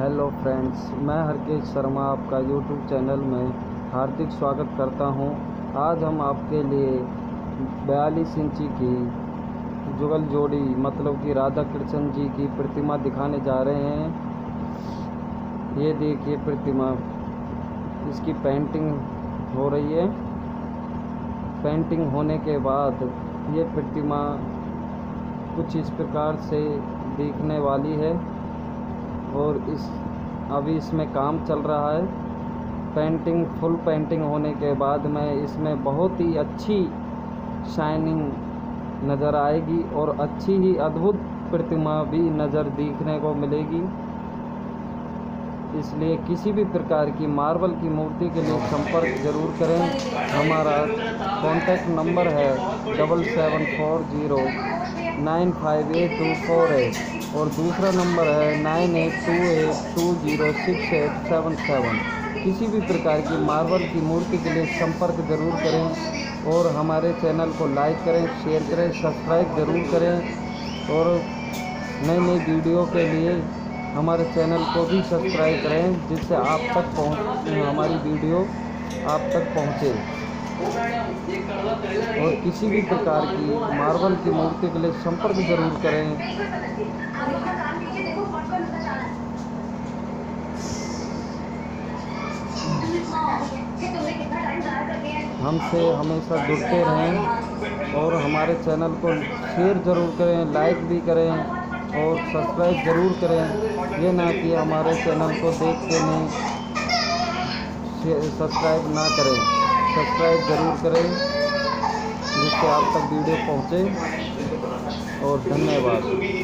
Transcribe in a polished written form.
Hello friends, मैं हरकेश शर्मा आपका YouTube channel में हार्दिक स्वागत करता हूं। आज हम आपके लिए 42 इंची की जुगल जोड़ी मतलब कि राधा कृष्ण जी की प्रतिमा दिखाने जा रहे हैं। ये देखिए प्रतिमा, इसकी पेंटिंग हो रही है। पेंटिंग होने के बाद ये प्रतिमा कुछ इस प्रकार से दिखने वाली है और अभी इसमें काम चल रहा है। फुल पेंटिंग होने के बाद में इसमें बहुत ही अच्छी शाइनिंग नज़र आएगी और अच्छी ही अद्भुत प्रतिमा भी नज़र दिखने को मिलेगी। इसलिए किसी भी प्रकार की मार्बल की मूर्ति के लिए संपर्क ज़रूर करें। हमारा कॉन्टैक्ट नंबर है 7740958248 और दूसरा नंबर है 9828206877। किसी भी प्रकार की मार्बल की मूर्ति के लिए संपर्क ज़रूर करें और हमारे चैनल को लाइक करें, शेयर करें, सब्सक्राइब ज़रूर करें और नई वीडियो के लिए हमारे चैनल को भी सब्सक्राइब करें, जिससे आप तक हमारी वीडियो आप तक पहुँचे। और किसी भी प्रकार की मार्बल की मूर्ति के लिए संपर्क ज़रूर करें। हमसे हमेशा जुड़ते रहें और हमारे चैनल को शेयर ज़रूर करें, लाइक भी करें और सब्सक्राइब ज़रूर करें। ये ना कि हमारे चैनल को देख के नहीं सब्सक्राइब ना करें। सब्सक्राइब ज़रूर करें जिससे आप तक वीडियो पहुँचे और धन्यवाद।